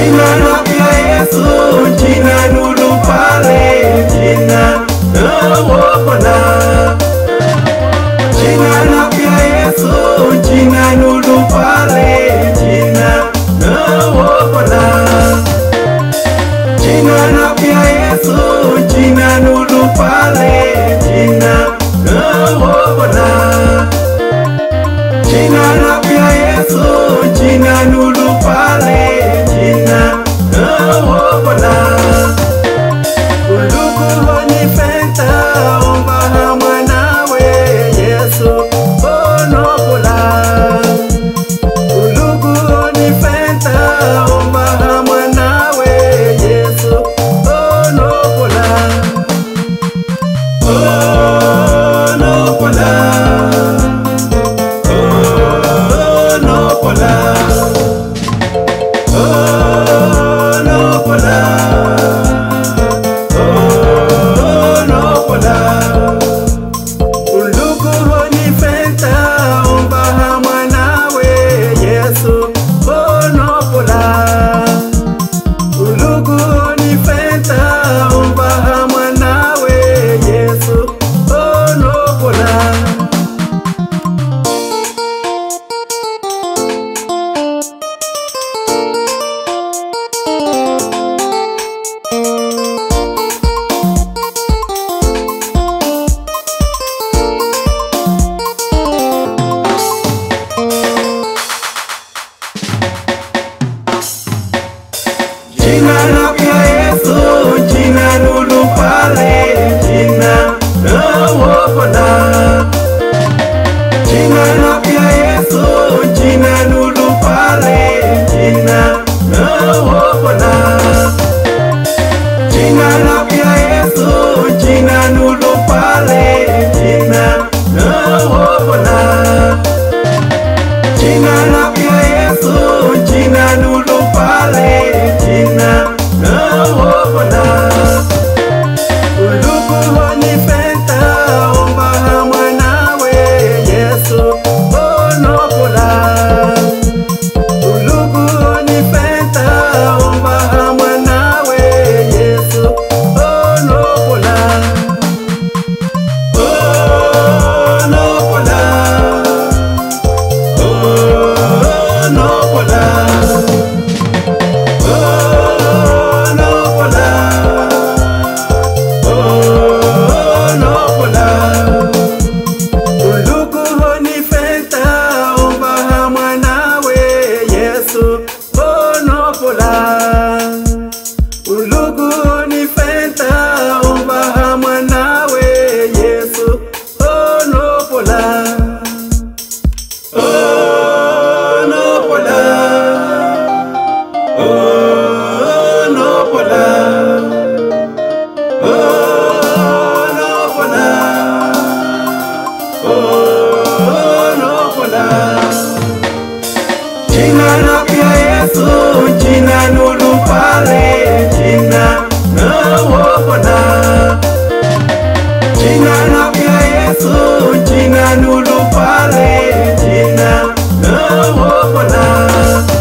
Jina napya Yesu, jina nuru pale, jina wokola. Jina napya Yesu, jina nuru pale, jina wokola. Jina napya Yesu, jina nuru pale, jina wokola. Jina napya Yesu, jina nuru pale, jina wokola. Uluku honifenta omba mwanawe Yesu onokola. Uluku honifenta omba mwanawe Yesu onokola. Onokola. Jina napya Yesu, jina nuru pale, jina wokola. Jina napya Yesu, jina nuru pale, jina wokola. Jina napya Yesu, jina nuru pale, jina wokola. Jina napya Yesu, jina nuru pale, jina wokola. Uluku honifenta omba mwanawe Yesu onokola. Uluku honifenta omba mwanawe Yesu onokola. Onokola. Onokola. Uluku honifenta omba mwanawe Yesu onokola. Onokola. Onokola. Onokola. Onokola. Jina napya Yesu, jina nuru pale, jina wokola. Jina napya Yesu, jina nuru pale, jina wokola.